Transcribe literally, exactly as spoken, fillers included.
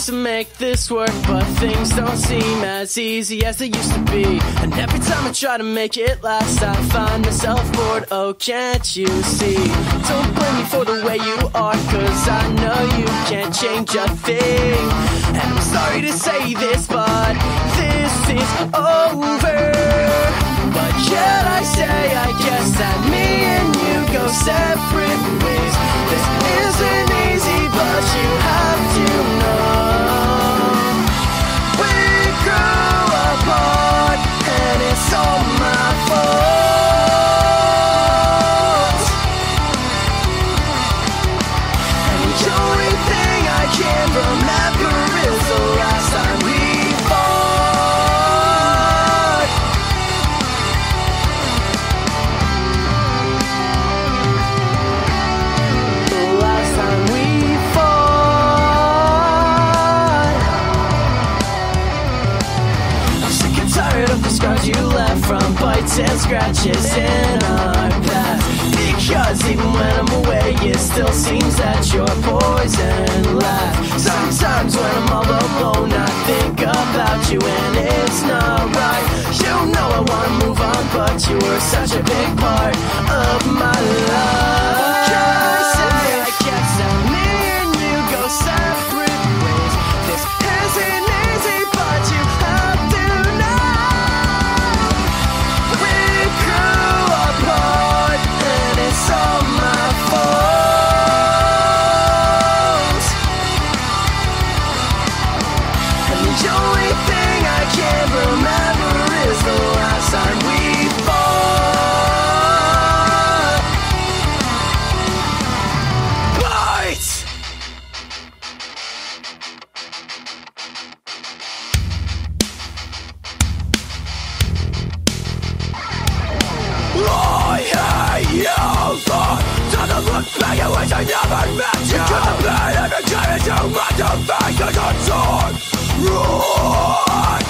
to make this work, but things don't seem as easy as they used to be. And every time I try to make it last, I find myself bored, oh can't you see? Don't blame me for the way you are, cause I know you can't change a thing. And I'm sorry to say this, but this is over. But yet I say, I guess that me and you go separate ways. This isn't easy, but you have to know we grew apart, and it's all my fault. And the only thing I can remember is the last time we fought. The last time we fought. I'm sick and tired of the scars you left from bites and scratches in our past. Because even when I'm away, it still seems that you're poison last. Sometimes when I'm all alone, I think about you and it's not right. You know I wanna move on, but you were such a big part of my life. What can I say? I guess that me and you go separate ways. This isn't easy, but you have to know we grew apart, and it's all my fault. And the only thing I can remember is the last time we fought. Bite! I hate you, but doesn't look back at which I never met you. Because the pain every time it's too much to make the concern. Run!